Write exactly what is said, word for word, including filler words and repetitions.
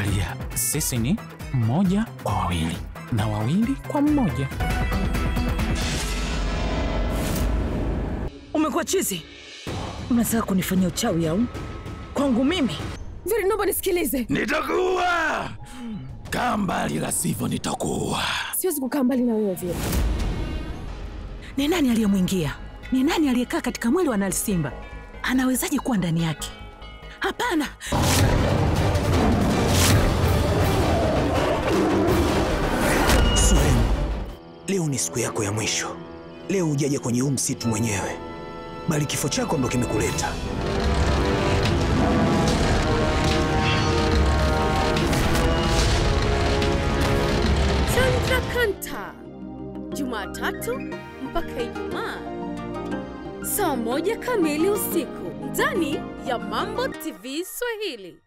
Lia, sisi ni mmoja kwa wawili na wawili kwa mmoja. Umekuwa chizi? Unataka kunifanyia uchawi au? Kwangu mimi? Vile naomba nisikilize. Nitakuua! Kaa mbali la sivyo nitakuua. Siwezi kukaa mbali na wewe vile. Ni nani aliyemwingia? Ni nani aliyekaa katika mwili wa Nalisimba? Anawezaje kuwa ndani yake? Hapana! Suhemu, leo ni siku yako ya mwisho. Leo hujaja kwenye huu msitu mwenyewe, bali kifo chako ndo kimekuleta. Chandrakanta, Jumatatu mpaka Ijumaa saa moja kamili usiku ndani ya Mambo T V Swahili.